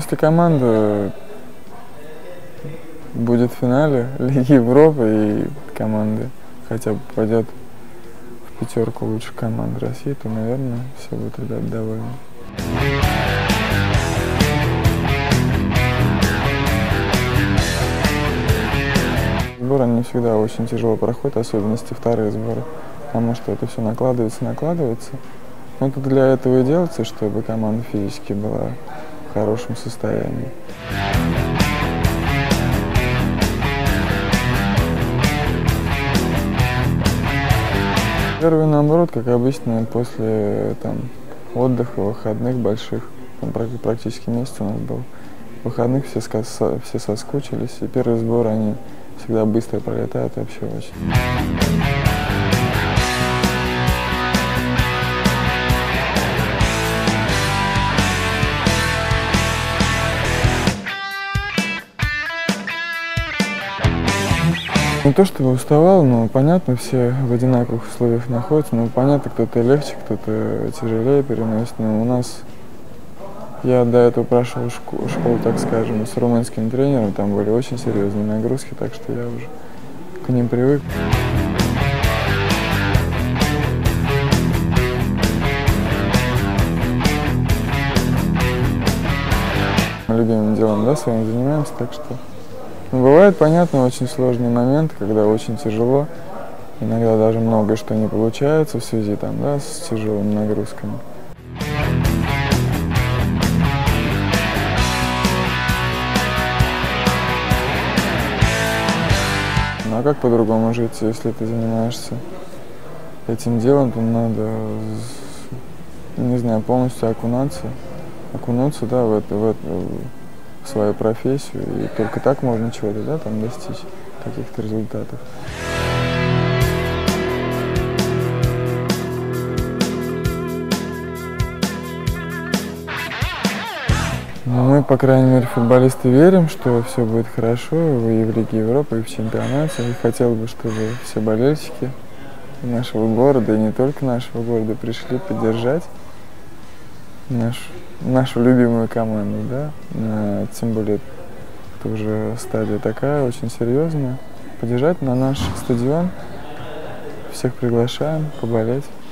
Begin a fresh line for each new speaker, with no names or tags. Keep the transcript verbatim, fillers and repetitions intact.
Если команда будет в финале Лиги Европы и команды хотя бы попадет в пятерку лучших команд России, то, наверное, все будут ребята довольны. Сборы не всегда очень тяжело проходят, особенности вторые сборы, потому что это все накладывается, накладывается. Но это для этого и делается, чтобы команда физически была в хорошем состоянии. Первый, наоборот, как обычно, после там, отдыха, выходных больших, там, практически месяц у нас был, выходных все, все соскучились, и первые сборы, они всегда быстро пролетают вообще очень. Не то чтобы уставал, но понятно, все в одинаковых условиях находятся. Ну, понятно, кто-то легче, кто-то тяжелее переносит. Но у нас, я до этого прошел школу, школу, так скажем, с румынским тренером, там были очень серьезные нагрузки, так что я уже к ним привык. Мы любимым делом, да, своим занимаемся, так что... Бывает, понятно, очень сложный момент, когда очень тяжело, иногда даже многое что не получается в связи там, да, с тяжелыми нагрузками. Ну а как по-другому жить, если ты занимаешься этим делом, то надо, не знаю, полностью окунаться, окунуться, да, в это, в это, в свою профессию, и только так можно чего-то, да, там достичь каких-то результатов. Но мы, по крайней мере, футболисты, верим, что все будет хорошо и в Лиге Европы, и в чемпионате. И хотел бы, чтобы все болельщики нашего города, и не только нашего города, пришли поддержать нашу нашу любимую команду, да, а, тем более это уже стадия такая, очень серьезная. Поддержать на наш стадион, всех приглашаем поболеть.